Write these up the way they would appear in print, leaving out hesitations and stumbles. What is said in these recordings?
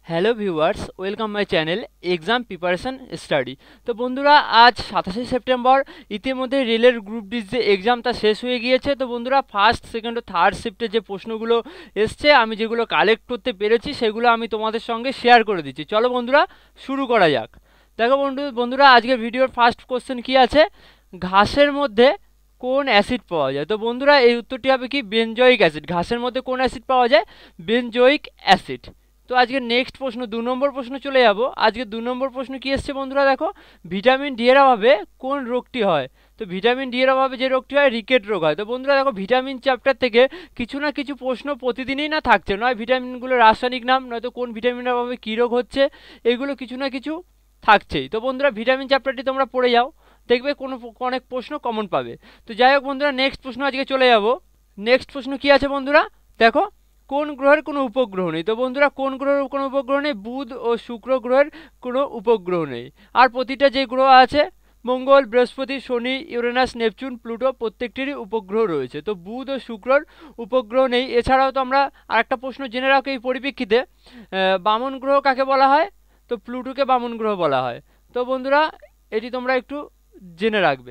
Hello viewers, welcome my channel exam preparation study. তো বন্ধুরা, আজ 27 সেপ্টেম্বর। ইতিমধ্যে রেলের গ্রুপ ডির যে এক্সাম তা শেষ হয়ে গিয়েছে। তো বন্ধুরা, ফার্স্ট সেকেন্ড ও থার্ড শিফটের যে প্রশ্নগুলো এসছে, আমি যেগুলো কালেক্ট করতে পেরেছি সেগুলো আমি তোমাদের সঙ্গে শেয়ার করে দিচ্ছি। চলো বন্ধুরা, শুরু করা যাক। দেখো বন্ধুরা, আজকের ভিডিওর ফার্স্ট কোশ্চেন কি আছে, ঘাসের মধ্যে কোন অ্যাসিড পাওয়া যায়? তো বন্ধুরা, এই উত্তরটি হবে কি, বেনজোইক অ্যাসিড। ঘাসের মধ্যে কোন অ্যাসিড পাওয়া যায়? Benzoic acid. তো আজকে নেক্সট প্রশ্ন, 2 নম্বর প্রশ্ন চলে যাব। আজকে 2 নম্বর প্রশ্ন কি এসছে বন্ধুরা, দেখো, ভিটামিন ডি এর অভাবে কোন রোগটি হয়? তো ভিটামিন ডি এর অভাবে যে রোগটি হয়, রিকেট রোগ হয়। তো বন্ধুরা দেখো, ভিটামিন চ্যাপ্টার থেকে কিছু না কিছু প্রশ্ন প্রতিদিনই না থাকছে, নয় ভিটামিনগুলোর রাসায়নিক নাম, নয়তো কোন ভিটামিনের অভাবে কী রোগ হচ্ছে, এগুলো কিছু না কিছু থাকছেই। তো বন্ধুরা, ভিটামিন চ্যাপ্টারটি তোমরা পড়ে যাও, দেখবে অনেক প্রশ্ন কমন পাবে। তো যাই হোক বন্ধুরা, নেক্সট প্রশ্ন আজকে চলে যাব। নেক্সট প্রশ্ন কি আছে বন্ধুরা, দেখো, কোন গ্রহের কোনো উপগ্রহ নেই? তো বন্ধুরা, কোন গ্রহের কোনো উপগ্রহ নেই? বুধ ও শুক্র গ্রহের কোনো উপগ্রহ নেই। আর প্রতিটা যে গ্রহ আছে, Mangal, Brihaspati, Shani, Uranus, Neptune, Pluto, প্রত্যেকটিরই উপগ্রহ রয়েছে। তো বুধ ও শুক্রর উপগ্রহ নেই। এছাড়াও তো আমরা আরেকটা প্রশ্ন জেনে রাখো এই পরিপ্রেক্ষিতে, বামন গ্রহ কাকে বলা হয়? তো প্লুটোকে বামন গ্রহ বলা হয়। তো বন্ধুরা, এটি তোমরা একটু জেনে রাখবে।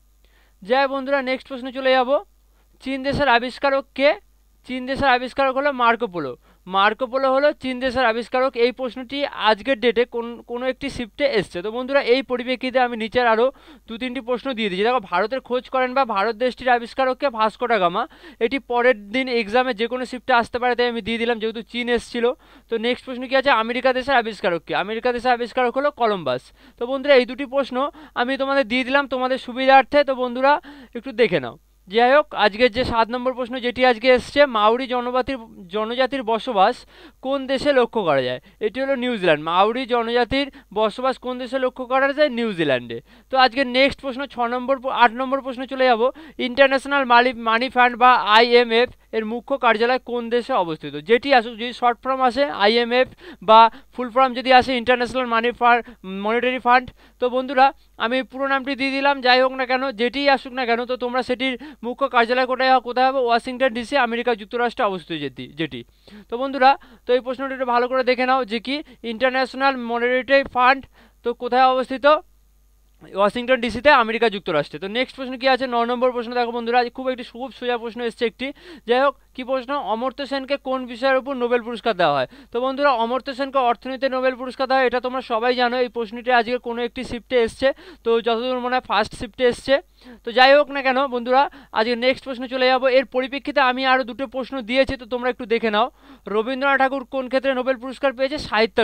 যাই বন্ধুরা, নেক্সট প্রশ্ন চলে যাব। চীন দেশের আবিষ্কারক কে? চীন দেশের আবিষ্কারক হলো মার্কোপোলো। মার্কোপোলো হলো চীন দেশের আবিষ্কারক। এই প্রশ্নটি আজকের ডেটে কোনো একটি শিফটে এসছে। তো বন্ধুরা, এই পরিপ্রেক্ষিতে আমি নিচের আরও 2-3টি প্রশ্ন দিয়ে দিচ্ছি। দেখো, ভারতের খোঁজ করেন বা ভারত দেশটির আবিষ্কারককে ভাস্কো ডা গামা। এটি পরের দিন এক্সামে যে কোনো শিফটে আসতে পারে, তাই আমি দিয়ে দিলাম যেহেতু চীন এসেছিল। তো নেক্সট প্রশ্ন কি আছে, আমেরিকা দেশের আবিষ্কারক কে? আমেরিকা দেশের আবিষ্কারক হলো কলম্বাস। তো বন্ধুরা, এই দুটি প্রশ্ন আমি তোমাদের দিয়ে দিলাম তোমাদের সুবিধার্থে। তো বন্ধুরা, একটু দেখে নাও। যাই হোক, আজকের যে 7 নম্বর প্রশ্ন যেটি আজকে এসছে, মাউরি জনজাতির বসবাস কোন দেশে লক্ষ্য করা যায়? এটি হলো নিউজিল্যান্ড। মাউরি জনজাতির বসবাস কোন দেশে লক্ষ্য করা যায়? নিউজিল্যান্ডে। তো আজকে নেক্সট প্রশ্ন 8 নম্বর প্রশ্ন চলে যাব। ইন্টারন্যাশনাল মানি ফান্ড বা আইএমএফ এর মুখ্য কার্যালয় কোন দেশে অবস্থিত? যেটি আসুক, যদি শর্ট ফর্ম আসে আইএমএফ বা ফুল ফর্ম যদি আসে ইন্টারন্যাশনাল মনিটারি ফান্ড। তো বন্ধুরা, আমি পুরো নামটি দিয়ে দিলাম। যাই হোক না কেন, যেটিই আসুক না কেন, তো তোমরা সেটির মুখ্য কার্যালয় কোথায় হবে? ওয়াশিংটন ডিসি, আমেরিকা যুক্তরাষ্ট্রে অবস্থিত যেটি। তো বন্ধুরা, তো এই প্রশ্নটি একটু ভালো করে দেখে নাও যে কি, ইন্টারন্যাশনাল মনিটারি ফান্ড তো কোথায় অবস্থিত? ওয়াশিংটন ডিসিতে, আমেরিকা যুক্তরাষ্ট্রে। তো নেক্সট প্রশ্ন কি আছে, 9 নম্বর প্রশ্ন। দেখো বন্ধুরা, খুব সোজা প্রশ্ন এসছে একটি। যাই হোক, কি প্রশ্ন, অমর্ত্য সেনকে কোন বিষয়ের উপর নোবেল পুরস্কার দেওয়া হয়? তো বন্ধুরা, অমর্ত্য সেনকে অর্থনীতিতে নোবেল পুরস্কার দেওয়া হয়, এটা তোমরা সবাই জানো। এই প্রশ্নটি আজকে কোনো একটি শিফটে এসছে, তো যতদূর মনে হয় ফার্স্ট শিফটে এসছে। তো যাই হোক না কেন বন্ধুরা, আজকে নেক্সট প্রশ্ন চলে যাব। এর পরিপ্রেক্ষিতে আমি আরও দুটো প্রশ্ন দিয়েছি, তো তোমরা একটু দেখে নাও। রবীন্দ্রনাথ ঠাকুর কোন ক্ষেত্রে নোবেল পুরস্কার পেয়েছে?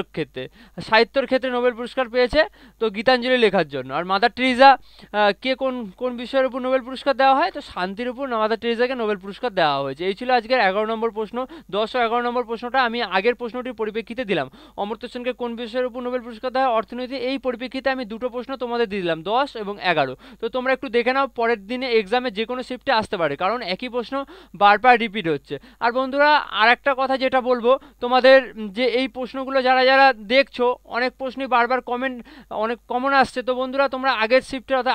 সাহিত্যের ক্ষেত্রে নোবেল পুরস্কার পেয়েছে, তো গীতাঞ্জলি লেখার জন্য। আর মাদার টেরেসা কে কোন কোন বিষয়ের উপর নোবেল পুরস্কার দেওয়া হয়? তো শান্তির উপর মাদার টেরেসাকে নোবেল পুরস্কার দেওয়া হয়েছে। এই ছিল আজকের 11 নম্বর প্রশ্ন। 10 ও 11 নম্বর প্রশ্নটা আমি আগের প্রশ্নটির পরিপ্রেক্ষিতে দিলাম। অমর্ত্য সেনকে কোন বিষয়ের উপর নোবেল পুরস্কার দেওয়া হয়? অর্থনীতি। এই পরিপ্রেক্ষিতে আমি দুটো প্রশ্ন তোমাদের দিয়ে দিলাম, 10 এবং 11। তো তোমরা একটু দেখে নাও, পরের দিনে এক্সামে যে কোনো শিফটে আসতে পারে, কারণ একই প্রশ্ন বারবার রিপিট হচ্ছে। আর বন্ধুরা, আর একটা কথা যেটা বলবো তোমাদের, যে এই প্রশ্নগুলো যারা যারা দেখছো, অনেক প্রশ্নই বারবার অনেক কমন আসছে। তো বন্ধুরা, তোমরা আগের শিফটে অর্থাৎ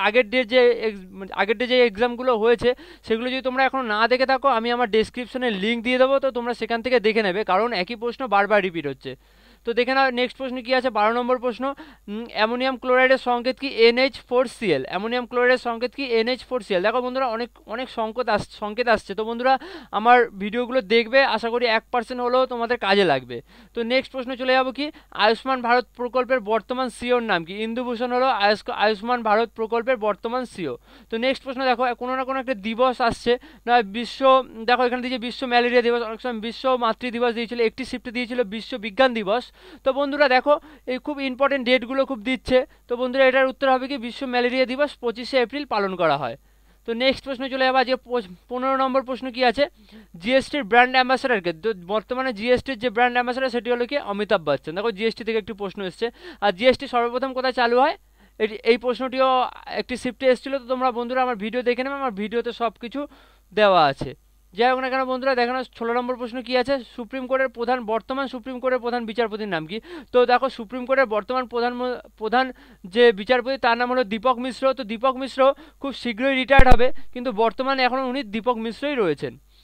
আগের ডে যে এক্সামগুলো হয়েছে, সেগুলো যদি তোমরা এখন না দেখে থাকো, আমি আমার ডেসক্রিপশনে লিঙ্ক দিয়ে দেবো, তো তোমরা সেখান থেকে দেখে নেবে, কারণ একই প্রশ্ন বারবার রিপিট হচ্ছে। তো দেখে নাও নেক্সট প্রশ্ন কি আছে, 12 নম্বর প্রশ্ন। অ্যামোনিয়াম ক্লোরাইডের সংকেত কি? NH4Cl। অ্যামোনিয়াম ক্লোরাইডের সংকেত কি? NH4Cl। দেখো বন্ধুরা, অনেক অনেক সংকেত আসছে। তো বন্ধুরা, আমার ভিডিওগুলো দেখবে, আশা করি 1% হলেও তোমাদের কাজে লাগবে। তো নেক্সট প্রশ্ন চলে যাবো কি, আয়ুষ্মান ভারত প্রকল্পের বর্তমান সিওর নাম কি? ইন্দুভূষণ হলো আয়ুষ্মান ভারত প্রকল্পের বর্তমান সিও। তো নেক্সট প্রশ্ন, দেখো, কোনো না কোনো একটা দিবস আসছে না, দেখো এখানে দিয়েছে বিশ্ব ম্যালেরিয়া দিবস, অনেক সময় বিশ্ব মাতৃ দিবস দিয়েছিল, একটি শিফটে দিয়েছিল বিশ্ব বিজ্ঞান দিবস। তো বন্ধুরা দেখো, এই খুব ইম্পর্টেন্ট ডেটগুলো খুব দিচ্ছে। তো বন্ধুরা, এটার উত্তর হবে কি, বিশ্ব ম্যালেরিয়া দিবস 25শে এপ্রিল পালন করা হয়। তো নেক্সট প্রশ্ন চলে যাবো আজকে 15 নম্বর প্রশ্ন কি আছে, জিএসটির ব্র্যান্ড অ্যাম্বাসাডারকে? তো বর্তমানে জিএসটির যে ব্র্যান্ড অ্যাম্বাসাডার সেটি হলো কি, অমিতাভ বচ্চন। দেখো, জিএসটি থেকে একটি প্রশ্ন এসছে। আর জিএসটি সর্বপ্রথম কোথায় চালু হয়? এই প্রশ্নটিও একটি শিফটে এসেছিলো। তো তোমরা বন্ধুরা আমার ভিডিও দেখে নেবে, আমার ভিডিওতে সব কিছু দেওয়া আছে। যাই হোক না কেন বন্ধুরা, দেখো না 16 নম্বর প্রশ্ন কি আছে, বর্তমান সুপ্রিম কোর্টের প্রধান বিচারপতির নাম কি? তো দেখো, সুপ্রিম কোর্টের বর্তমান প্রধান যে বিচারপতি, তার নাম হলো দীপক মিশ্র। তো দীপক মিশ্র খুব শীঘ্রই রিটায়ার্ড হবে, কিন্তু বর্তমানে এখনও উনি দীপক মিশ্রই রয়েছেন।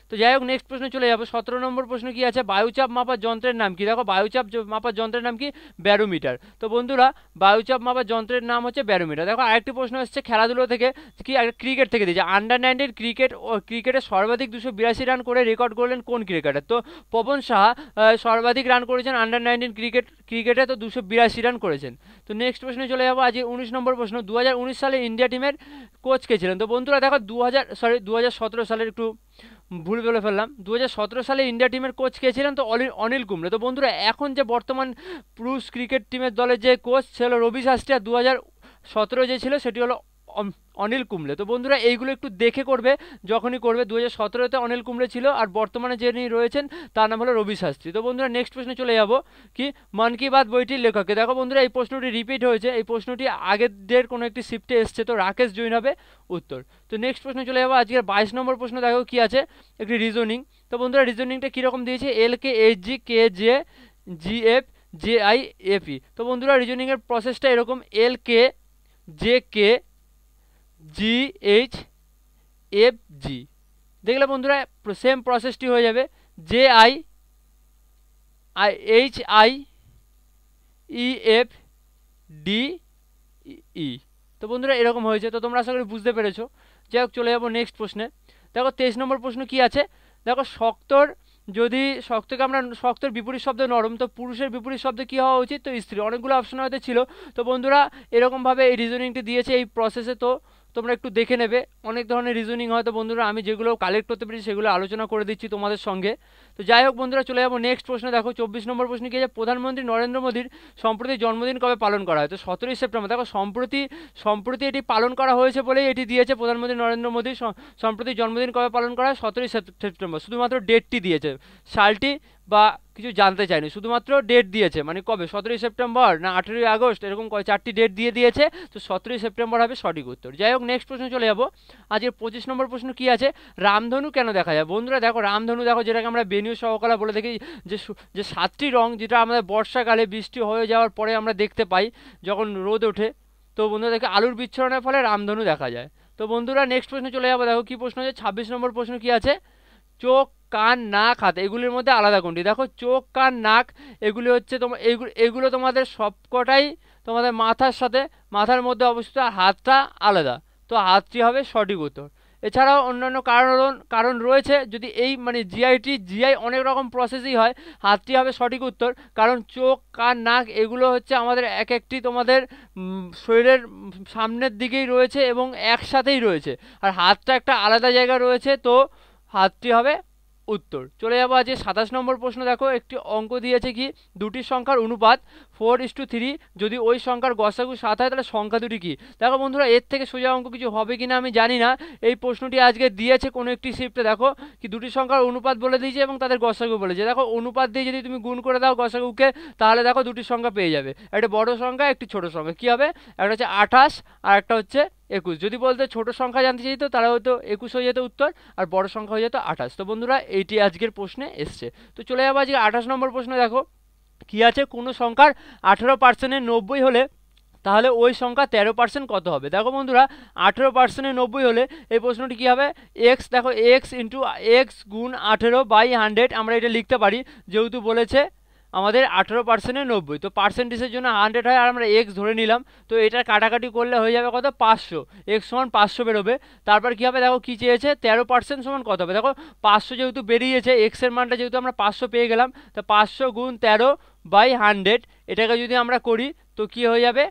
তো যাই হোক নেক্সট প্রশ্নে চলে যাবো। 17 নম্বর প্রশ্ন কি আছে, বায়ুচাপ মাপার যন্ত্রের নাম কি? দেখো বায়ুচাপ মাপার যন্ত্রের নাম কি? ব্যারোমিটার। তো বন্ধুরা বায়ুচাপ মাপার যন্ত্রের নাম হচ্ছে ব্যারোমিটার। দেখো আরেকটি প্রশ্ন এসছে খেলাধুলো থেকে, কি ক্রিকেট থেকে দিয়েছে, আন্ডার 19 ক্রিকেটে সর্বাধিক 282 রান করে রেকর্ড করলেন কোন ক্রিকেটার? তো পবন সাহা সর্বাধিক রান করেছেন আন্ডার 19 ক্রিকেটে, তো 282 রান করেছেন। তো নেক্সট প্রশ্নে চলে যাবো। আজ 19 নম্বর প্রশ্ন, 2019 সালে ইন্ডিয়া টিমের কোচ কে ছিলেন? তো বন্ধুরা দেখো 2017 সালের একটু ভুল বলে ফেললাম, 2017 সালে ইন্ডিয়া টিমের কোচ কে ছিলেন? তো অনিল কুম্বলে। তো বন্ধুরা এখন যে বর্তমান পুরুষ ক্রিকেট টিমের দলের যে কোচ ছিল রবি শাস্ত্রী, আর 2017 যে ছিল সেটি হলো অনিল কুম্বলে। তো বন্ধুরা এইগুলো একটু দেখে করবে যখনই করবে। 2017-তে অনিল কুম্বলে ছিল, আর বর্তমানে যিনি রয়েছেন তার নাম হলো রবি শাস্ত্রী। তো বন্ধুরা নেক্সট প্রশ্নে চলে যাব, কি মন কি বাত বইটির লেখককে? দেখো বন্ধুরা এই প্রশ্নটি রিপিট হয়েছে, এই প্রশ্নটি আগের কোনো একটি শিফটে এসছে, তো রাকেশ জৈন হবে উত্তর। তো নেক্সট প্রশ্নে চলে যাবো। আজকের 22 নম্বর প্রশ্ন দেখো কি আছে, একটি রিজনিং। তো বন্ধুরা রিজনিংটা কীরকম দিয়েছে, LKHG KJ GF JIFE। তো বন্ধুরা রিজনিংয়ের প্রসেসটা এরকম, LKJKGHFG দেখলে বন্ধুরা সেম প্রসেসটি হয়ে যাবে, JIHIEFDE। তো বন্ধুরা এরকম হয়েছে। তো তোমরা আশা করি বুঝতে পেরেছো। যাই হোক চলে যাবো নেক্সট প্রশ্নে। দেখো 23 নম্বর প্রশ্ন কি আছে, দেখো শক্তর বিপরীত শব্দ নরম, তো পুরুষের বিপরীত শব্দ কি হওয়া উচিত? তো স্ত্রী। অনেকগুলো অপশন হয়তো ছিল। তো বন্ধুরা এরকমভাবে এই রিজনিংটি দিয়েছে এই প্রসেসে, তো তোমরা একটু দেখে নেবে। অনেক ধরনের রিজনিং হয়তো বন্ধুরা আমি যেগুলো কালেক্ট করতে পেরেছি সেগুলো আলোচনা করে দিচ্ছি তোমাদের সঙ্গে। তো যাই হোক বন্ধুরা চলে যাবো নেক্সট প্রশ্নে। দেখো 24 নম্বর প্রশ্ন কি আছে, প্রধানমন্ত্রী নরেন্দ্র মোদীর সম্প্রতি জন্মদিন কবে পালন করা হয়? তো 17 সেপ্টেম্বর। দেখো সম্প্রতি এটি পালন করা হয়েছে বলেই এটি দিয়েছে, প্রধানমন্ত্রী নরেন্দ্র মোদীর সম্প্রতি জন্মদিন কবে পালন করা হয়? 17 সেপ্টেম্বর। শুধুমাত্র ডেটটি দিয়েছে, সালটি বা কিছু জানতে চাইনি, শুধুমাত্র ডেট দিয়েছে, মানে কবে, 17 সেপ্টেম্বর না 18 আগস্ট, এরকম চারটি ডেট দিয়ে দিয়েছে। তো 17 সেপ্টেম্বর হবে সঠিক উত্তর। যাই হোক নেক্সট প্রশ্ন চলে যাবো। আজকের 25 নম্বর প্রশ্ন কি আছে, রামধনু কেন দেখা যায়? বন্ধুরা দেখো রামধনু দেখো, যেটাকে আমরা বেনীয় সহকলা বলে থাকি, যে 7টি রং, যেটা আমাদের বর্ষাকালে বৃষ্টি হয়ে যাওয়ার পরে আমরা দেখতে পাই যখন রোদ ওঠে। তো বন্ধুরা দেখে আলুর বিচ্ছরণের ফলে রামধনু দেখা যায়। তো বন্ধুরা নেক্সট প্রশ্ন চলে যাবো। দেখো কি প্রশ্ন আছে, 26 নম্বর প্রশ্ন কি আছে, চোখ কান নাক হাত এগুলির মধ্যে আলাদা কোনটি? দেখো চোখ কান নাক এগুলি হচ্ছে এগুলো তোমাদের সবকটাই তোমাদের মাথার মধ্যে অবস্থিত, আর হাতটা আলাদা, তো হাতটি হবে সঠিক উত্তর। এছাড়াও অন্যান্য কারণ রয়েছে, যদি এই মানে জিআই অনেক রকম প্রসেসই হয়, হাতটি হবে সঠিক উত্তর, কারণ চোখ কান নাক এগুলো হচ্ছে আমাদের এক একটি তোমাদের শরীরের সামনের দিকেই রয়েছে এবং একসাথেই রয়েছে, আর হাতটা একটা আলাদা জায়গা রয়েছে, তো হাতটি হবে উত্তর। চলে যাবো আজকে 27 নম্বর প্রশ্ন। দেখো একটি অঙ্ক দিয়েছে, কি দুটি সংখ্যার অনুপাত 4:3, যদি ওই সংখ্যার গসাগু 7 হয় তাহলে সংখ্যা দুটি কি? দেখো বন্ধুরা এর থেকে সোজা অঙ্ক কিছু হবে কিনা আমি জানি না, এই প্রশ্নটি আজকে দিয়েছে কোনো একটি শিফটে। দেখো কি দুটি সংখ্যার অনুপাত বলে দিয়েছে এবং তাদের গসাগু বলেছে। দেখো অনুপাত দিয়ে যদি তুমি গুণ করে দাও গসাগুকে, তাহলে দেখো দুটি সংখ্যা পেয়ে যাবে, একটা বড় সংখ্যা একটি ছোট সংখ্যা। কি হবে, একটা হচ্ছে 28 আর একটা হচ্ছে 21। যদি বলতে ছোট সংখ্যা জানতে চাইতো তাহলে হয়তো 21 হয়ে যেত উত্তর, আর বড় সংখ্যা হয়ে যেত 28। তো বন্ধুরা এইটি আজকের প্রশ্নে এসছে। তো চলে যাবো আজকে 28 নম্বর প্রশ্ন। দেখো কি আছে, কোনো সংখ্যার 18% 90 হলে তাহলে ওই সংখ্যা 13% কত হবে? দেখো বন্ধুরা 18% 90 হলে এই প্রশ্নটি কী হবে, এক্স, দেখো এক্স গুণ 18/100 আমরা এটা লিখতে পারি, যেহেতু বলেছে আমাদের 18% 90, তো পার্সেন্টেজের জন্য 100 হয়, আর আমরা এক্স ধরে নিলাম। তো এটা কাটাকাটি করলে হয়ে যাবে কত, 500, এক্স সমান 500 বেরোবে। তারপর কী হবে, দেখো কী চেয়েছে, 13% সমান কত হবে? দেখো 500 যেহেতু বেরিয়েছে, এক্সের মানটা যেহেতু আমরা 500 পেয়ে গেলাম, তো 500 গুণ 13/100 এটাকে যদি আমরা করি তো কি হয়ে যাবে,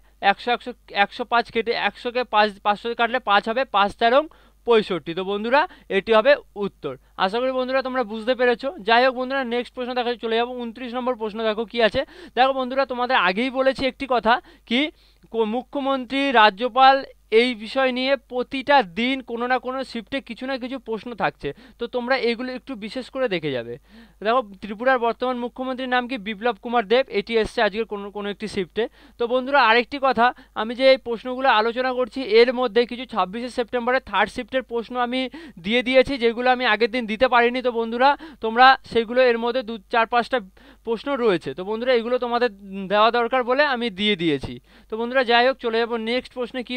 105 কেটে 100কে 500 কাটলে 5 হবে, 5×13=65। তো বন্ধুরা এটি হবে উত্তর। আশা করি বন্ধুরা তোমরা বুঝতে পেরেছো। যাই হোক বন্ধুরা নেক্সট প্রশ্ন দেখা চলে যাবো 29 নম্বর প্রশ্ন। দেখো কি আছে, দেখো বন্ধুরা তোমাদের আগেই বলেছি একটি কথা, কি মুখ্যমন্ত্রী রাজ্যপাল এই বিষয় নিয়ে প্রতিটা দিন কোনো না কোনো শিফটে কিছু না কিছু প্রশ্ন থাকছে, তো তোমরা এগুলো একটু বিশেষ করে দেখে যাবে। দেখো ত্রিপুরার বর্তমান মুখ্যমন্ত্রীর নাম কি, বিপ্লব কুমার দেব, এটি এসছে আজকের কোনো একটি শিফটে। তো বন্ধুরা আরেকটি কথা, আমি যে এই প্রশ্নগুলো আলোচনা করছি এর মধ্যে কিছু 26শে সেপ্টেম্বরের 3rd শিফটের প্রশ্ন আমি দিয়ে দিয়েছি, যেগুলো আমি আগের দিন দিতে পারিনি। তো বন্ধুরা তোমরা সেগুলো এর মধ্যে 4-5টা প্রশ্ন রয়েছে, তো বন্ধুরা এগুলো তোমাদের দেওয়া দরকার বলে আমি দিয়ে দিয়েছি। তো বন্ধুরা যাই হোক চলে যাবো নেক্সট প্রশ্নে কি রয়েছে,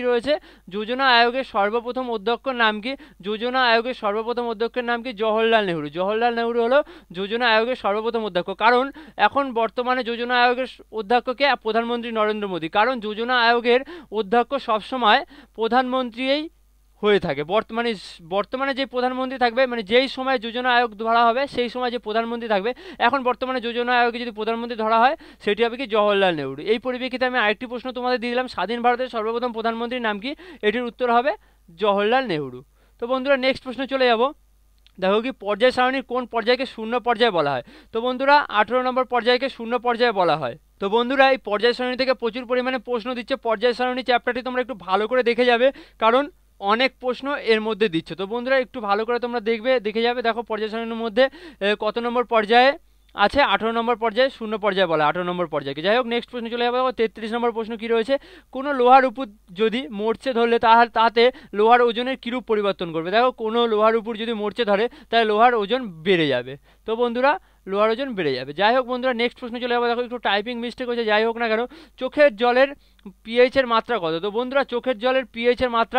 যোজনা আয়োগের সর্বপ্রথম অধ্যক্ষের নাম কি? যোজনা আয়োগের সর্বপ্রথম অধ্যক্ষের নাম কি? জওহরলাল নেহরু। জওহরলাল নেহরু হলো যোজনা আয়োগের সর্বপ্রথম অধ্যক্ষ। কারণ এখন বর্তমানে যোজনা আয়োগের অধ্যক্ষকে প্রধানমন্ত্রী নরেন্দ্র মোদী। কারণ যোজনা আয়োগের অধ্যক্ষ সবসময় প্রধানমন্ত্রীই হয়ে থাকে। বর্তমানে যে প্রধানমন্ত্রী থাকবে, মানে যেই সময় যোজনা আয়োগ ধরা হবে সেই সময় যে প্রধানমন্ত্রী থাকবে, এখন বর্তমানে যোজনা আয়োগে যদি প্রধানমন্ত্রী ধরা হয় সেটি হবে কি? জওহরলাল নেহরু। এই পরিপ্রেক্ষিতে আমি আরেকটি প্রশ্ন তোমাদের দিয়ে দিলাম, স্বাধীন ভারতের সর্বপ্রথম প্রধানমন্ত্রীর নাম কি? এটির উত্তর হবে জওহরলাল নেহরু। তো বন্ধুরা নেক্সট প্রশ্ন চলে যাব। দেখো কি পর্যায় সারণীর কোন পর্যায়কে শূন্য পর্যায় বলা হয়? তো বন্ধুরা 18 নম্বর পর্যায়কে শূন্য পর্যায়ে বলা হয়। তো বন্ধুরা এই পর্যায় সারণী থেকে প্রচুর পরিমাণে প্রশ্ন দিচ্ছে। পর্যায় সারণী চ্যাপ্টারটি তোমরা একটু ভালো করে দেখে যাবে, কারণ অনেক প্রশ্ন এর মধ্যে দিচ্ছে। তো বন্ধুরা একটু ভালো করে তোমরা দেখে যাবে। দেখো পর্যায় সারণীর মধ্যে কত নম্বর পর্যায়ে আছে? 18 নম্বর পর্যায়ে শূন্য পর্যায়ে বলা, 18 নম্বর পর্যায়কে। যাই হোক নেক্সট প্রশ্ন চলে যাবে। 33 নম্বর প্রশ্ন কি রয়েছে? কোনো লোহার উপর যদি মরচে ধরলে তাতে লোহার ওজনের কিরূপ পরিবর্তন করবে? দেখো কোনো লোহার উপর যদি মরচে ধরে তাহলে লোহার ওজন বেড়ে যাবে। তো বন্ধুরা লোহার ওজন বেড়ে যাবে। যাই হোক বন্ধুরা নেক্সট প্রশ্ন চলে যাবে। দেখো একটু টাইপিং মিস্টেক হয়েছে, যাই হোক না কেন। চোখের জলের পিএইচ এর মাত্রা কত? তো বন্ধুরা চোখের জলের পিএইচ এর মাত্রা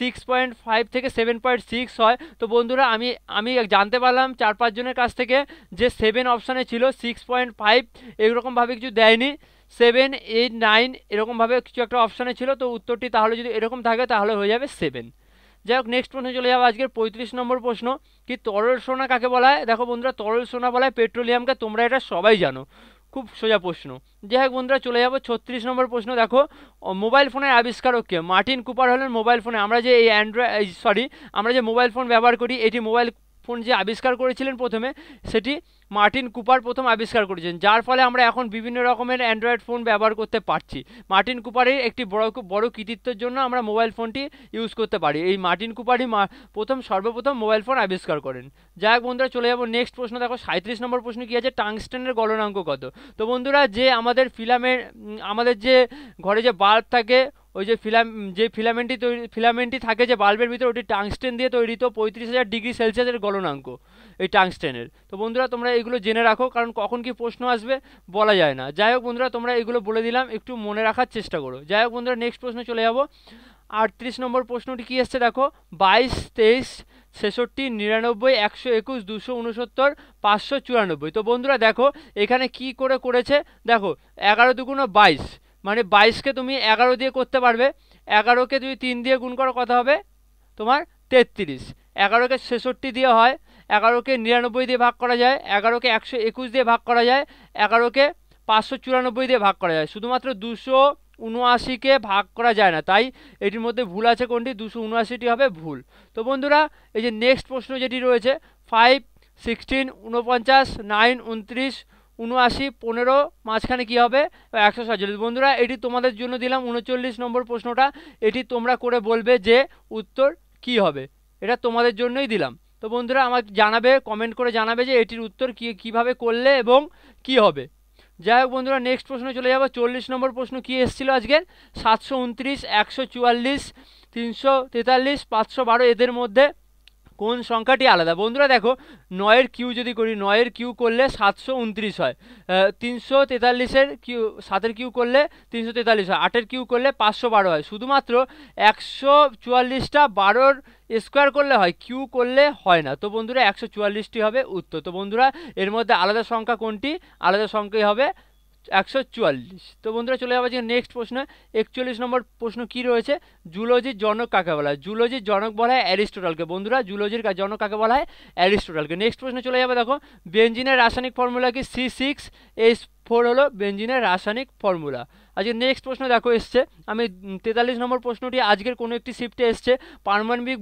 6.5 থেকে 7.6 হয়। তো বন্ধুরা আমি জানতে পারলাম 4-5 জনের কাছ থেকে যে 7 অপশানে ছিল, 6.5 এরকমভাবে কিছু দেয়নি, 7, 8, 9 এরকমভাবে কিছু একটা অপশানে ছিল। তো উত্তরটি তাহলে যদি এরকম থাকে তাহলে হয়ে যাবে 7। যাই হোক নেক্সট প্রশ্নে চলে যাবো। আজকের 35 নম্বর প্রশ্ন কি তরল সোনা কাকে বলা হয়? দেখো বন্ধুরা তরল সোনা বলা হয় পেট্রোলিয়ামকে, তোমরা এটা সবাই জানো, খুব সোজা প্রশ্ন। যাই হোক বন্ধুরা চলে যাবো 36 নম্বর প্রশ্ন। দেখো মোবাইল ফোনের আবিষ্কারক কে? মার্টিন কুপার হলেন মোবাইল ফোনে, আমরা যে এই আমরা যে মোবাইল ফোন ব্যবহার করি, এটি মোবাইল ফোন যে আবিষ্কার করেছিলেন প্রথমে, সেটি মার্টিন কুপার প্রথম আবিষ্কার করেছেন, যার ফলে আমরা এখন বিভিন্ন রকমের অ্যান্ড্রয়েড ফোন ব্যবহার করতে পারছি। মার্টিন কুপারের একটি বড় কৃতিত্বের জন্য আমরা মোবাইল ফোনটি ইউজ করতে পারি। এই মার্টিন কুপারই সর্বপ্রথম মোবাইল ফোন আবিষ্কার করেন। যাই হোক বন্ধুরা চলে যাবো নেক্সট প্রশ্ন। দেখো 37 নম্বর প্রশ্ন কি আছে? টাংস্টেনের গলনাঙ্ক কত? তো বন্ধুরা যে আমাদের আমাদের যে ঘরে যে বাল্ব থাকে, ওই যে ফিলামেন্টটি থাকে যে বাল্বের ভিতরে, ওটি টাংস্টেন দিয়ে তৈরি। তো 35,000 ডিগ্রি সেলসিয়াসের গলনাঙ্ক এই টাংস্টেনের। তো বন্ধুরা তোমরা এগুলো জেনে রাখো, কারণ কখন কি প্রশ্ন আসবে বলা যায় না। যাই হোক বন্ধুরা তোমরা এগুলো বলে দিলাম, একটু মনে রাখার চেষ্টা করো। যাই হোক বন্ধুরা নেক্সট প্রশ্ন চলে যাবো। 38 নম্বর প্রশ্নটি কি এসছে? দেখো 22, 23, 66, 99, 121, 269, 594। তো বন্ধুরা দেখো এখানে কি করেছে, দেখো 11 দুগুণ 22, মানে 22কে তুমি 11 দিয়ে করতে পারবে। 11কে তুমি 3 দিয়ে গুণ করো, কত হবে তোমার? 33। 11কে 66 দিয়ে হয়, 11কে 99 দিয়ে ভাগ করা যায়, 11কে 121 দিয়ে ভাগ করা যায়, 11কে 594 দিয়ে ভাগ করা যায়, শুধুমাত্র 279কে ভাগ করা যায় না। তাই এটির মধ্যে ভুল আছে কোনটি? 279টি হবে ভুল। তো বন্ধুরা এই যে নেক্সট প্রশ্ন যেটি রয়েছে 5, 16, 49, 9, 29, 79, 15 মাঝখানে কি হবে? 147। বন্ধুরা এটি তোমাদের জন্য দিলাম 39 নম্বর প্রশ্নটা, এটি তোমরা করে বলবে যে উত্তর কি হবে, এটা তোমাদের জন্যই দিলাম। তো বন্ধুরা আমাকে জানাবে, কমেন্ট করে জানাবে যে এটির উত্তর কিভাবে করলে এবং কি হবে। যাই হোক বন্ধুরা নেক্সট প্রশ্ন চলে যাবো। 40 নম্বর প্রশ্ন কি এসেছিল আজকের? 729, 144, 343, 512 এদের মধ্যে কোন সংখ্যাটি আলাদা? বন্ধুরা দেখো 9-এর কিউ যদি করি, 9-এর কিউ করলে 729 হয়, 343-এর কিউ 7-এর কিউ করলে 343 হয়, 8-এর কিউ করলে 512 হয়। শুধুমাত্র 144টা 12-র স্কোয়ার করলে হয়, কিউ করলে হয় না। তো বন্ধুরা 144টি হবে উত্তর। তো বন্ধুরা এর মধ্যে আলাদা সংখ্যা কোনটি? আলাদা সংখ্যাই হবে 144। তো বন্ধুরা চলে যাবো যে নেক্সট প্রশ্ন। 41 নম্বর প্রশ্ন কি রয়েছে? জুলজির জনক কাকে বলা হয়? জুলজির জনক বলা হয় অ্যারিস্টটলকে। বন্ধুরা জুলজির জনক কাকে বলা হয়? অ্যারিস্টটলকে। নেক্সট প্রশ্ন চলে যাবে। দেখো বেনজিনের রাসায়নিক ফর্মুলা কি? C6H4 হলো বেনজিনের রাসায়নিক ফর্মুলা। আজকে নেক্সট প্রশ্ন দেখো এসছে, আমি 43 নম্বর প্রশ্নটি আজকের কোনো একটি শিফটে এসছে। পারমাণবিক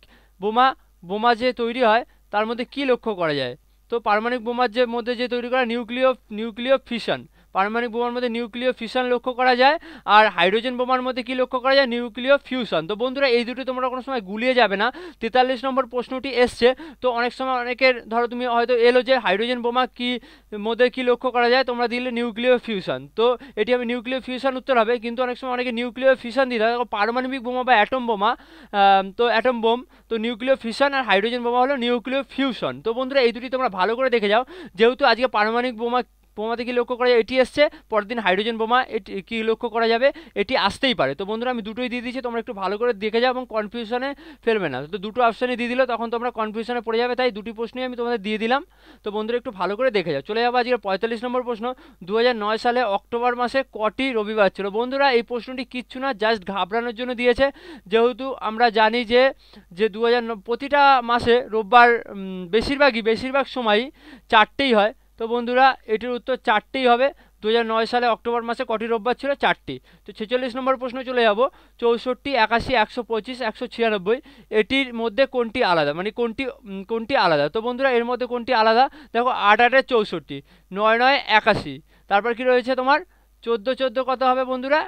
বোমা যে তৈরি হয় তার মধ্যে কি লক্ষ্য করা যায়? তো পারমাণবিক বোমার মধ্যে যে তৈরি করা নিউক্লিয় ফিশন, পারমাণবিক বোমার মধ্যে নিউক্লিয় ফিশন লক্ষ্য করা যায়। আর হাইড্রোজেন বোমার মধ্যে কি লক্ষ্য করা যায়? নিউক্লিয় ফিউশন। তো বন্ধুরা এই দুটো তোমরা কোনো সময় গুলিয়ে যাবে না। 43 নম্বর প্রশ্নটি এসছে, তো অনেক সময় অনেকের ধরো তুমি হয়তো এলো যে হাইড্রোজেন বোমা কি মধ্যে কি লক্ষ্য করা যায়, তোমরা দিলে নিউক্লিয় ফিউশন। তো এটি হবে নিউক্লিয় ফিউশন উত্তর হবে, কিন্তু অনেক সময় অনেকে নিউক্লিয় ফিশন দিতে হয়। পারমাণবিক বোমা বা অ্যাটম বোমা, তো অ্যাটম বোম, তো নিউক্লিয় ফিশন, আর হাইড্রোজেন বোমা হলো নিউক্লিয় ফিউশন। তো বন্ধুরা এই দুটি তোমরা ভালো করে দেখে যাও, যেহেতু আজকে বোমাতে কি লক্ষ্য করা যায়, এটি এসছে, পরের দিন হাইড্রোজেন বোমা এটি কি লক্ষ্য করা যাবে, এটি আসতেই পারে। তো বন্ধুরা আমি দুটোই দিয়ে দিয়েছি, তোমরা একটু ভালো করে দেখে যাও এবং কনফিউশনে ফেলবে না। তো দুটো অপশানই দিয়ে দিল, তখন তোমরা কনফিউশনে পড়ে যাবে, তাই দুটি প্রশ্নই আমি তোমাদের দিয়ে দিলাম। তো বন্ধুরা একটু ভালো করে দেখে যাও। চলে যাবো আজকে 45 নম্বর প্রশ্ন। 2009 সালে অক্টোবর মাসে কটি রবিবার ছিল? বন্ধুরা এই প্রশ্নটি কিচ্ছু না, জাস্ট ঘাবড়ানোর জন্য দিয়েছে, যেহেতু আমরা জানি যে যে 2009 প্রতিটা মাসে রোববার বেশিরভাগ সময়ই চারটেই হয়। তো বন্ধুরা এটির উত্তর চারটেই হবে। 2009 সালে অক্টোবর মাসে কটি রোববার ছিল? চারটি। তো 46 নম্বর প্রশ্ন চলে যাব। 64, 81, 125, 196 এটির মধ্যে কোনটি আলাদা, মানে কোনটি আলাদা? তো বন্ধুরা এর মধ্যে কোনটি আলাদা? দেখো 8 8 64, 9 9 81, তারপর কি রয়েছে তোমার 14 14 কত হবে বন্ধুরা?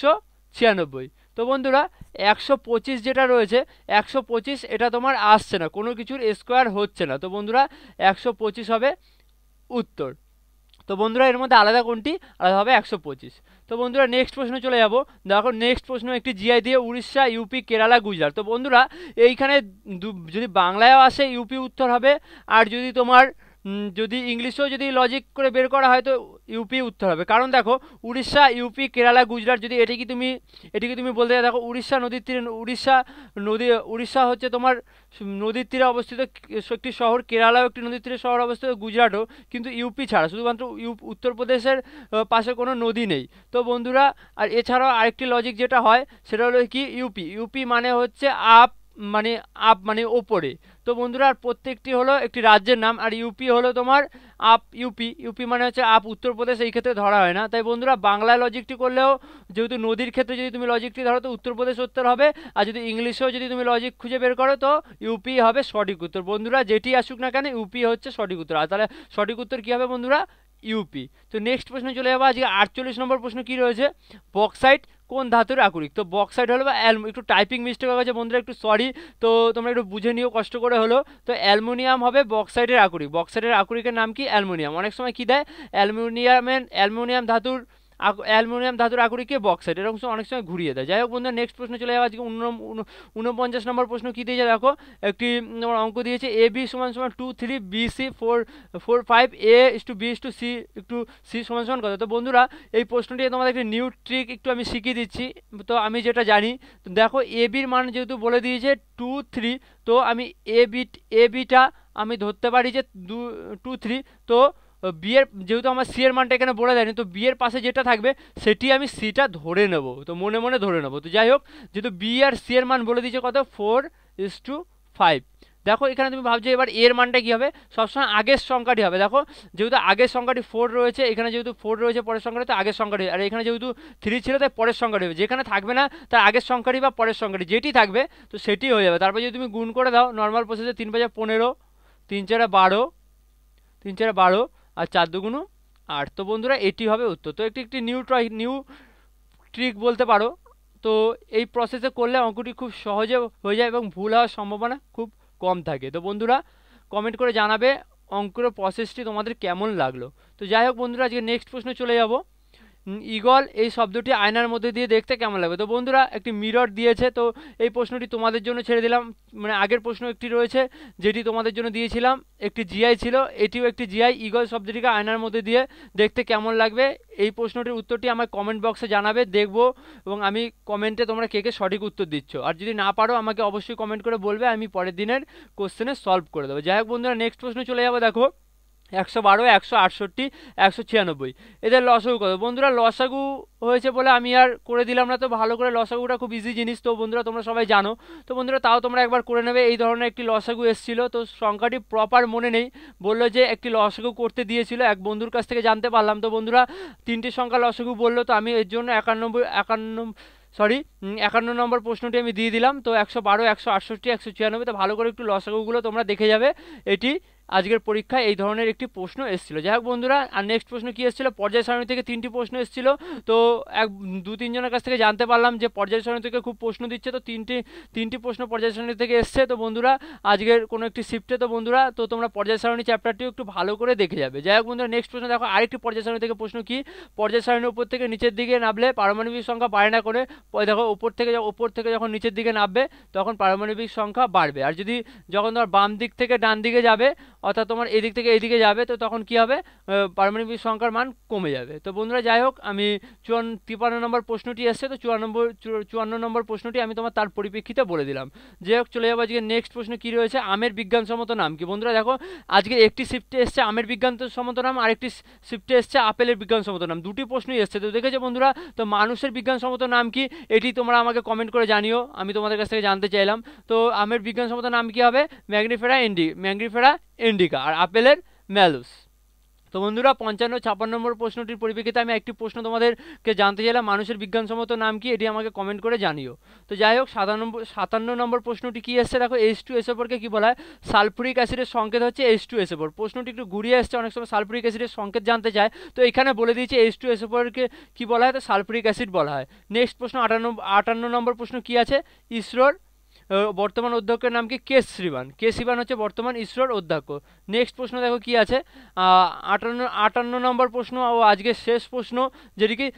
196। তো বন্ধুরা 125 যেটা রয়েছে, 125 এটা তোমার আসছে না, কোনো কিছুর স্কোয়ার হচ্ছে না। তো বন্ধুরা 125 হবে উত্তর। তো বন্ধুরা এর মধ্যে আলাদা কোনটি? আলাদা হবে 125। তো বন্ধুরা নেক্সট প্রশ্ন চলে যাব। দেখো নেক্সট প্রশ্ন একটি জিআই দিয়ে উড়িষ্যা, ইউপি, কেরালা, গুজরাট। তো বন্ধুরা এইখানে যদি বাংলায়ও আসে ইউপি উত্তর হবে, আর যদি তোমার যদি ইংলিশেও যদি লজিক করে বের করা হয় তো ইউপি উত্তর হবে। কারণ দেখো উড়িষ্যা, ইউপি, কেরালা, গুজরাট, যদি এটিকে তুমি বলতে যাও, দেখো উড়িষ্যা নদীর তীরে, উড়িষ্যা হচ্ছে তোমার নদীর তীরে অবস্থিত একটি শহর, কেরালাও একটি নদীর তীরে শহর অবস্থিত, গুজরাটও, কিন্তু ইউপি ছাড়া শুধুমাত্র উত্তরপ্রদেশের পাশে কোনো নদী নেই। তো বন্ধুরা আর এছাড়াও আরেকটি লজিক যেটা হয় সেটা হলো কি, ইউপি মানে হচ্ছে আপ মানে ওপরে। তো বন্ধুরা আর প্রত্যেকটি হলো একটি রাজ্যের নাম, আর ইউপি হলো তোমার ইউপি মানে হচ্ছে আপ, উত্তরপ্রদেশ এই ক্ষেত্রে ধরা হয় না। তাই বন্ধুরা বাংলায় লজিকটি করলেও যেহেতু নদীর ক্ষেত্রে যদি তুমি লজিকটি ধরো তো উত্তরপ্রদেশ উত্তর হবে, আর যদি ইংলিশেও যদি তুমি লজিক খুঁজে বের করো তো ইউপি হবে সঠিক উত্তর। বন্ধুরা যেটি আসুক না কেন ইউপি হচ্ছে সঠিক উত্তর। আর তাহলে সঠিক উত্তর কী হবে বন্ধুরা? ইউপি। তো নেক্সট প্রশ্ন চলে যাবো আজকে 48 নম্বর প্রশ্ন। কি রয়েছে? বক্সাইট কোন ধাতুর আকরিক? তো বক্সাইট হলো বা একটু টাইপিং মিস্টেক হয়ে গেছে বন্ধুরা, একটু সরি, তো তোমরা একটু বুঝে নিও কষ্ট করে হলো। তো অ্যালুমিনিয়াম হবে বক্সাইটের আকরিক। বক্সাইটের আকরিকের নাম কি? অ্যালুমিনিয়াম। অনেক সময় কি দেয়, অ্যালুমিনিয়াম ধাতুর আকরিককে বক্সাইট, এরকম অনেক সময় ঘুরিয়ে দেয়। যাই হোক বন্ধুরা নেক্সট প্রশ্ন চলে যাবো আজকে 49 নম্বর প্রশ্ন। কি দিয়েছে দেখো, একটি তোমার অঙ্ক দিয়েছে এ বি সমান সমান 2 3, B C 4 4 5, A is to B is to C একটু সি সমান সমান কত? তো বন্ধুরা এই প্রশ্নটি তোমাদের একটি নিউ ট্রিক একটু আমি শিখিয়ে দিচ্ছি। তো আমি যেটা জানি, তো দেখো এ বির মান যেহেতু বলে দিয়েছে 2 3, তো আমি এ বিটা আমি ধরতে পারি যে 2 3। তো বি এর যেহেতু আমার সি এর মানটা এখানে বলে দেয়নি, তো বি এর পাশে যেটা থাকবে সেটি আমি সিটা ধরে নেব, তো মনে মনে ধরে নেব। তো যাই হোক যেহেতু বি আর সি এর মান বলে দিয়েছে কত, 4:5। দেখো এখানে তুমি ভাবছো এবার এর মানটা কী হবে, সবসময় আগের সংখ্যাটি হবে। দেখো যেহেতু আগের সংখ্যাটি 4 রয়েছে, এখানে যেহেতু 4 রয়েছে পরের সংখ্যাটি, তো আগের সংখ্যাটি, আর এখানে যেহেতু 3 ছিল তাই পরের সংখ্যাটি হবে। যেখানে থাকবে না তার আগের সংখ্যাটি বা পরের সংখ্যাটি যেটি থাকবে তো সেটি হয়ে যাবে। তারপর যদি তুমি গুণ করে দাও নর্মাল প্রসেসে, 3 5 15, 3 4 12, 3 4 12, আর 4 2 8। তো বন্ধুরা এটি হবে উত্তর। তো একটি নিউ ট্রিক বলতে পারো। তো এই প্রসেসে করলে অঙ্কটি খুব সহজে হয়ে যায় এবং ভুল হওয়ার সম্ভাবনা খুব কম থাকে। তো বন্ধুরা কমেন্ট করে জানাবে অঙ্কের প্রসেসটি তোমাদের কেমন লাগলো। তো যাই হোক বন্ধুরা আজকে নেক্সট প্রশ্ন চলে যাব। ঈগল এই শব্দটি আয়নার মধ্যে দিয়ে দেখতে কেমন লাগবে? তো বন্ধুরা একটি মিরর দিয়েছে, তো এই প্রশ্নটি তোমাদের জন্য ছেড়ে দিলাম। মানে আগের প্রশ্ন একটি রয়েছে যেটি তোমাদের জন্য দিয়েছিলাম, একটি জিআই ছিল, এটিও একটি জিআই। ঈগল শব্দটিকে আয়নার মধ্যে দিয়ে দেখতে কেমন লাগবে, এই প্রশ্নটির উত্তরটি আমার কমেন্ট বক্সে জানাবে, দেখবো এবং আমি কমেন্টে তোমরা কে কে সঠিক উত্তর দিচ্ছ। আর যদি না পারো আমাকে অবশ্যই কমেন্ট করে বলবে, আমি পরের দিনের কোশ্চেনে সলভ করে দেবো। যাই হোক বন্ধুরা নেক্সট প্রশ্ন চলে যাবো। দেখো 112, 168, 196 এদের লসাগু কত? বন্ধুরা লসাগু হয়েছে বলে আমি আর করে দিলাম না, তো ভালো করে লসাগুটা খুব ইজি জিনিস, তো বন্ধুরা তোমরা সবাই জানো। তো বন্ধুরা তাও তোমরা একবার করে নেবে। এই ধরনের একটি লসাগু এসেছিলো, তো সংখ্যাটি প্রপার মনে নেই, বললো যে একটি লসাগু করতে দিয়েছিল, এক বন্ধুর কাছ থেকে জানতে পারলাম। তো বন্ধুরা 3টি সংখ্যা লসাগু বললো, তো আমি এর জন্য 51 নম্বর প্রশ্নটি আমি দিয়ে দিলাম। তো 112, 168, 196, তো ভালো করে একটু লসাগুগুলো তোমরা দেখে যাবে। এটি আজকের পরীক্ষায় এই ধরনের একটি প্রশ্ন এসেছিলো। যাই হোক বন্ধুরা আর নেক্সট প্রশ্ন কি এসেছিলো, পর্যায় সারণী থেকে 3টি প্রশ্ন এসেছিলো। তো 2-3 জনের কাছ থেকে জানতে পারলাম যে পর্যায় সারণী থেকে খুব প্রশ্ন দিচ্ছে, তো তিনটি প্রশ্ন পর্যায় সারণী থেকে এসছে। তো বন্ধুরা আজকের কোনো একটি শিফটে, তো বন্ধুরা তো তোমরা পর্যায় সারণী চ্যাপ্টারটিও একটু ভালো করে দেখে যাবে। যাই হোক বন্ধুরা নেক্সট প্রশ্ন দেখো, আরেকটি পর্যায় সারণী থেকে প্রশ্ন। কি পর্যায় সারণীর উপর থেকে নিচের দিকে নামলে পারমাণবিক সংখ্যা বাড়ে না করে? দেখো ওপর থেকে যখন নিচের দিকে নামবে তখন পারমাণবিক সংখ্যা বাড়বে, আর যখন তোমার বাম দিক থেকে ডান দিকে যাবে অর্থাৎ তোমার এদিক থেকে এদিকে যাবে, তো তখন কি হবে, পারমাণবিক সংখ্যার মান কমে যাবে। তো বন্ধুরা যাই হোক, আমি 53 নম্বর প্রশ্নটি এসছে, তো 54 নম্বর প্রশ্নটি আমি তোমার তার পরিপ্রেক্ষিতে বলে দিলাম। যাই হোক, চলে যাবো আজকে নেক্সট প্রশ্ন কি রয়েছে, আমের বিজ্ঞানসম্মত নাম কি। বন্ধুরা দেখো, আজকে একটি শিফটে এসছে আমের বিজ্ঞানসম্মত নাম, আরেকটি শিফটে এসছে আপেলের বিজ্ঞানসম্মত নাম, দুটি প্রশ্নই এসছে। তো দেখেছো বন্ধুরা, তো মানুষের বিজ্ঞানসম্মত নাম কি, এটি তোমরা আমাকে কমেন্ট করে জানিও, আমি তোমাদের কাছ থেকে জানতে চাইলাম। তো আমের বিজ্ঞানসম্মত নাম কি হবে, ম্যাগ্নিফেরা ইন্ডিকা, আর আপেলের ম্যালুস। তো বন্ধুরা 55-56 নম্বর প্রশ্নটির পরিপ্রেক্ষিতে আমি একটি প্রশ্ন তোমাদেরকে জানতে চাইলাম, মানুষের বিজ্ঞানসম্মত নাম কি, এটি আমাকে কমেন্ট করে জানিও। তো যাই হোক, 57 নম্বর প্রশ্নটি কি এসছে দেখো, H2SO4 কে কি বলা হয়, সালফুরিক অ্যাসিডের সংকেত হচ্ছে H2SO4। প্রশ্নটি একটু ঘুরিয়ে এসছে, অনেক সময় সালফুরিক অ্যাসিডের সংকেত জানতে চায়, তো এখানে বলে দিয়েছে H2SO4 কে কি বলা হয়, তো সালফুরিক অ্যাসিড বলা হয়। নেক্সট প্রশ্ন 58 নম্বর প্রশ্ন কি আছে, ইসরোর বর্তমান অধ্যক্ষের নাম কি, কে শিবান হচ্ছে বর্তমান ইসরোর অধ্যক্ষ। নেক্সট প্রশ্ন দেখো কি আছে, 58 নম্বর প্রশ্ন ও আজকে শেষ প্রশ্ন, যেটি কি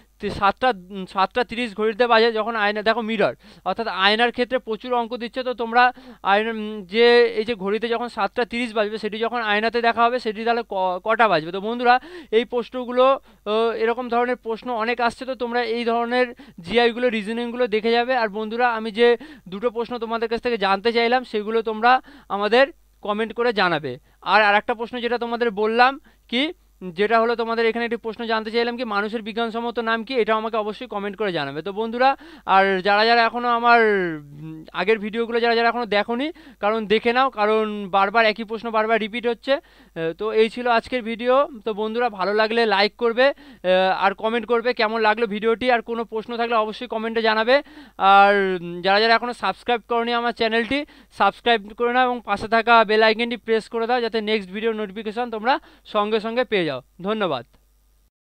7:30 ঘড়িতে বাজে যখন আয়না দেখো, মিরর অর্থাৎ আয়নার ক্ষেত্রে প্রচুর অঙ্ক দিচ্ছে। তো তোমরা আয়না যে এই যে ঘড়িতে যখন 7:30 বাজবে, সেটি যখন আয়নাতে দেখা হবে সেটি তাহলে কটা বাজবে। তো বন্ধুরা এই প্রশ্নগুলো এরকম ধরনের প্রশ্ন অনেক আসছে, তো তোমরা এই ধরনের জিআইগুলো রিজনিংগুলো দেখে যাবে। আর বন্ধুরা আমি যে দুটো প্রশ্ন তোমাদের কাছ থেকে জানতে চাইলাম, সেগুলো তোমরা আমাদের কমেন্ট করে জানাবে। আর আরেকটা প্রশ্ন যেটা তোমাদের বললাম কি, যেটা হলো তোমাদের এখানে একটি প্রশ্ন জানতে চাইলাম কি, মানুষের বিজ্ঞানসম্মত নাম কি, এটাও আমাকে অবশ্যই কমেন্ট করে জানাবে। তো বন্ধুরা, আর যারা যারা এখনও আমার আগের ভিডিওগুলো যারা যারা এখনও দেখোনি, কারণ দেখে নাও, কারণ বারবার একই প্রশ্ন বারবার রিপিট হচ্ছে। তো এই ছিল আজকের ভিডিও। তো বন্ধুরা ভালো লাগলে লাইক করবে, আর কমেন্ট করবে কেমন লাগলো ভিডিওটি, আর কোনো প্রশ্ন থাকলে অবশ্যই কমেন্টে জানাবে। আর যারা যারা এখনও সাবস্ক্রাইব করনি আমার চ্যানেলটি, সাবস্ক্রাইব করে নাও এবং পাশে থাকা বেল আইকনটি প্রেস করে দাও, যাতে নেক্সট ভিডিও নোটিফিকেশন তোমরা সঙ্গে সঙ্গে পেয়ে যাও। ধন্যবাদ।